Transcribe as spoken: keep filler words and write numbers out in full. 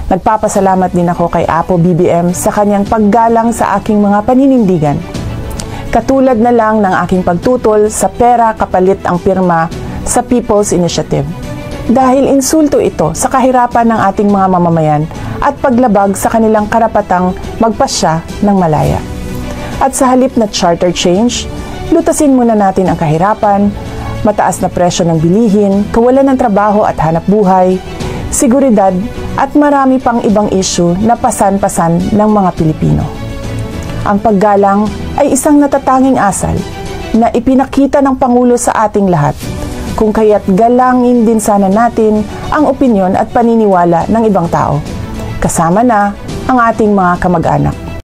Nagpapasalamat din ako kay Apo B B M sa kanyang paggalang sa aking mga paninindigan. Katulad na lang ng aking pagtutol sa pera kapalit ang pirma sa People's Initiative. Dahil insulto ito sa kahirapan ng ating mga mamamayan at paglabag sa kanilang karapatang magpasya ng malaya. At sa halip na charter change, lutasin muna natin ang kahirapan, mataas na presyo ng bilihin, kawalan ng trabaho at hanap buhay, seguridad at marami pang ibang issue na pasan-pasan ng mga Pilipino. Ang paggalang ay isang natatanging asal na ipinakita ng Pangulo sa ating lahat, kung kaya't galangin din sana natin ang opinyon at paniniwala ng ibang tao, kasama na ang ating mga kamag-anak.